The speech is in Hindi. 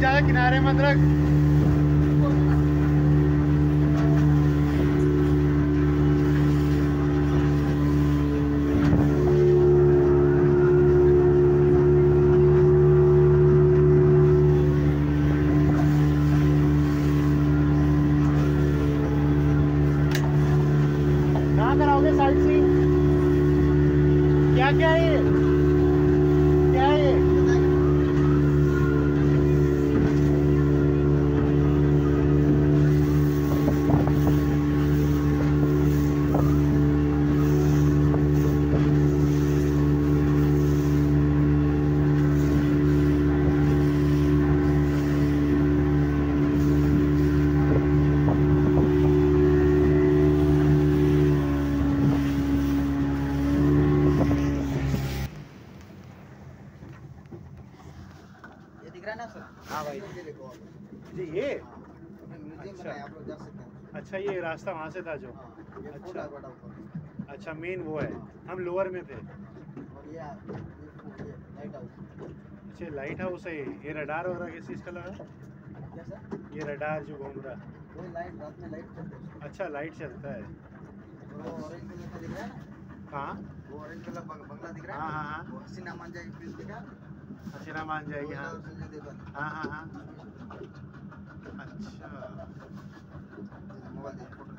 ज्यादा किनारे मत रख। कहाँ कराओगे साइड सीइंग? क्या क्या है ये? क्या है ये? हाँ भाई जी ये अच्छा अच्छा ये रास्ता वहाँ से था जो अच्छा अच्छा मेन वो है हम लोअर में थे। अच्छा लाइट हाउस है ये रडार वगैरह किस चीज़ का लगा? ये रडार जो घूम रहा है अच्छा लाइट चलता है। हाँ वो ऑरेंज कलर बंगला दिख रहा है। हाँ हाँ हाँ हसीना मान जाएगी प्लीज दिखा। हसीना मान जाएगी हाँ हाँ हाँ हाँ अच्छा मोबाइल